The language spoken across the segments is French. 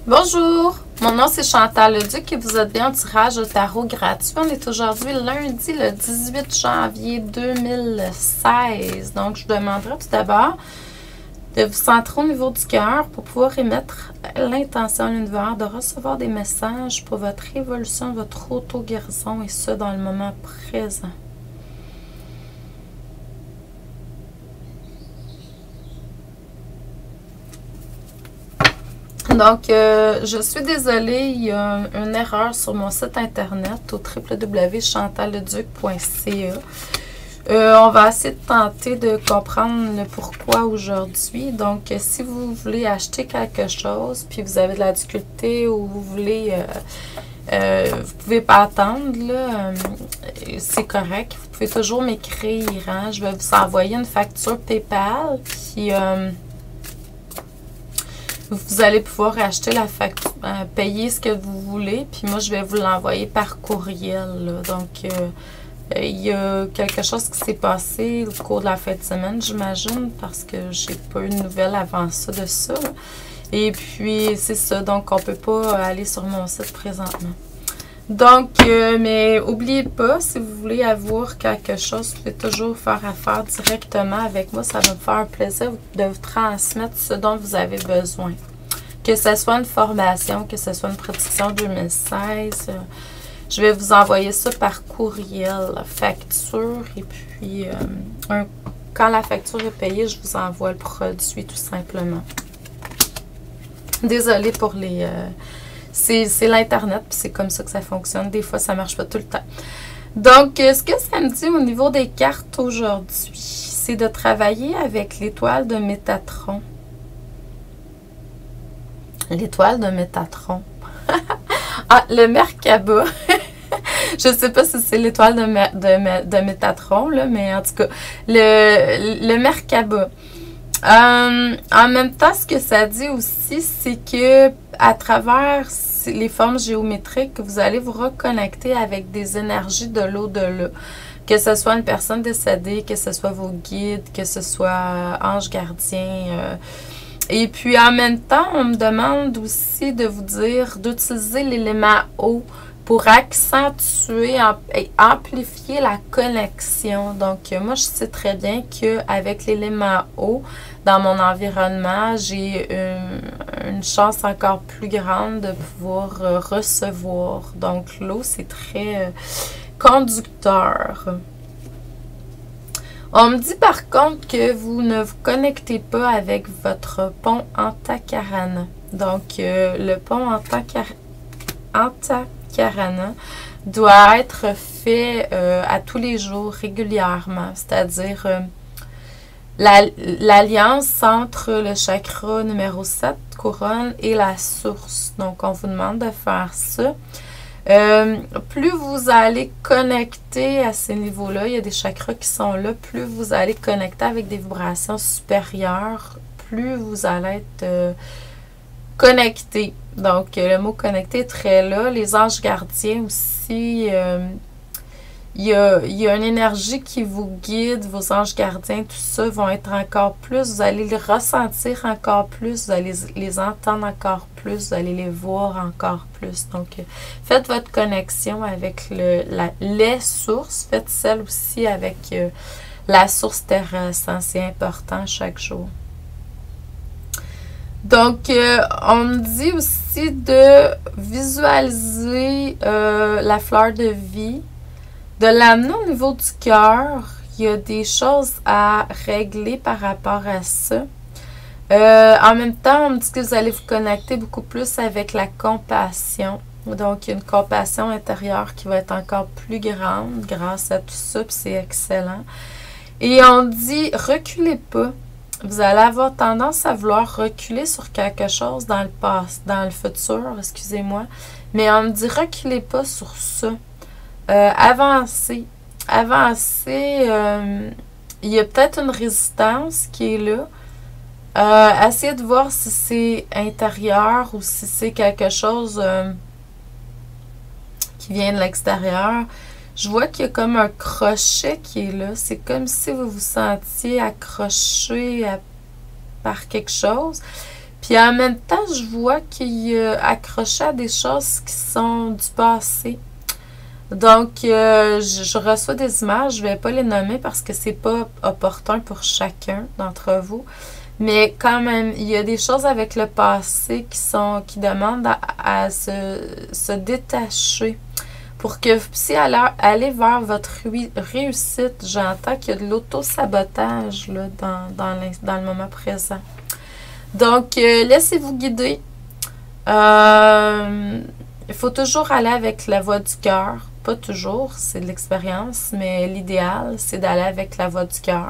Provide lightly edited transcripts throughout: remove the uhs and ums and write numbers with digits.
Bonjour, mon nom c'est Chantal Leduc et vous êtes bien au tirage au tarot gratuit. On est aujourd'hui lundi le 18 janvier 2016. Donc, je vous demanderai tout d'abord de vous centrer au niveau du cœur pour pouvoir émettre l'intention à l'univers de recevoir des messages pour votre évolution, votre auto-guérison et ce dans le moment présent. Donc, je suis désolée, il y a une erreur sur mon site internet au www.chantalleduc.ca. On va essayer de tenter de comprendre le pourquoi aujourd'hui. Donc, si vous voulez acheter quelque chose, puis vous avez de la difficulté ou vous voulez, vous pouvez pas attendre, là, c'est correct. Vous pouvez toujours m'écrire, hein. Je vais vous envoyer une facture PayPal, puis vous allez pouvoir acheter la facture, payer ce que vous voulez, puis moi, je vais vous l'envoyer par courriel, là. Donc, il y a quelque chose qui s'est passé au cours de la fin de semaine, j'imagine, parce que j'ai pas eu de nouvelles avant ça de ça. Et puis, c'est ça. Donc, on peut pas aller sur mon site présentement. Donc, mais n'oubliez pas, si vous voulez avoir quelque chose, vous pouvez toujours faire affaire directement avec moi. Ça va me faire un plaisir de vous transmettre ce dont vous avez besoin. Que ce soit une formation, que ce soit une prédiction 2016, je vais vous envoyer ça par courriel, facture, et puis quand la facture est payée, je vous envoie le produit tout simplement. Désolée pour les... c'est l'Internet, puis c'est comme ça que ça fonctionne. Des fois, ça ne marche pas tout le temps. Donc, ce que ça me dit au niveau des cartes aujourd'hui, c'est de travailler avec l'étoile de Métatron. L'étoile de Métatron. Ah, le Merkaba. Je ne sais pas si c'est l'étoile de Métatron, là, mais en tout cas, le Merkaba. En même temps, ce que ça dit aussi, c'est que à travers les formes géométriques, vous allez vous reconnecter avec des énergies de l'au-delà. Que ce soit une personne décédée, que ce soit vos guides, que ce soit ange gardien. Et puis, en même temps, on me demande aussi de vous dire d'utiliser l'élément eau pour accentuer et amplifier la connexion. Donc, moi, je sais très bien qu'avec l'élément eau, dans mon environnement, j'ai une chance encore plus grande de pouvoir recevoir. Donc, l'eau, c'est très conducteur. On me dit par contre que vous ne vous connectez pas avec votre pont Antakarana. Donc, le pont Antakarana doit être fait à tous les jours, régulièrement. C'est-à-dire l'alliance entre le chakra numéro 7, couronne, et la source. Donc, on vous demande de faire ça. Plus vous allez connecter à ces niveaux-là, il y a des chakras qui sont là, plus vous allez connecter avec des vibrations supérieures, plus vous allez être connecté. Donc, le mot connecté est très là. Les anges gardiens aussi, il y a une énergie qui vous guide, vos anges gardiens, tout ça vont être encore plus, vous allez les ressentir encore plus, vous allez les entendre encore plus, vous allez les voir encore plus. Donc, faites votre connexion avec les sources, faites celle aussi avec la source terrestre, c'est important chaque jour. Donc, on me dit aussi de visualiser la fleur de vie, de l'amener au niveau du cœur. Il y a des choses à régler par rapport à ça. En même temps, on me dit que vous allez vous connecter beaucoup plus avec la compassion. Donc, il y a une compassion intérieure qui va être encore plus grande grâce à tout ça, puis c'est excellent. Et on dit, reculez pas. Vous allez avoir tendance à vouloir reculer sur quelque chose dans le passé, dans le futur, excusez-moi. Mais on me dit, reculez pas sur ça. Avancez. Avancez. Il y a peut-être une résistance qui est là. Essayez de voir si c'est intérieur ou si c'est quelque chose qui vient de l'extérieur. Je vois qu'il y a comme un crochet qui est là. C'est comme si vous vous sentiez accroché par quelque chose. Puis en même temps, je vois qu'il est accroché à des choses qui sont du passé. Donc, je reçois des images, je vais pas les nommer parce que c'est pas opportun pour chacun d'entre vous. Mais quand même, il y a des choses avec le passé qui demandent à se détacher pour que vous puissiez aller vers votre réussite. J'entends qu'il y a de l'auto-sabotage là, dans le moment présent. Donc, laissez-vous guider. Il faut toujours aller avec la voix du cœur. Pas toujours, c'est de l'expérience, mais l'idéal, c'est d'aller avec la voix du cœur.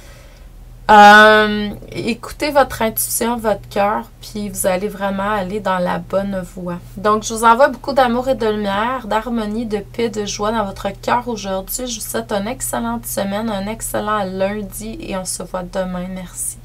Écoutez votre intuition, votre cœur, puis vous allez vraiment aller dans la bonne voie. Donc, je vous envoie beaucoup d'amour et de lumière, d'harmonie, de paix, de joie dans votre cœur aujourd'hui. Je vous souhaite une excellente semaine, un excellent lundi et on se voit demain. Merci.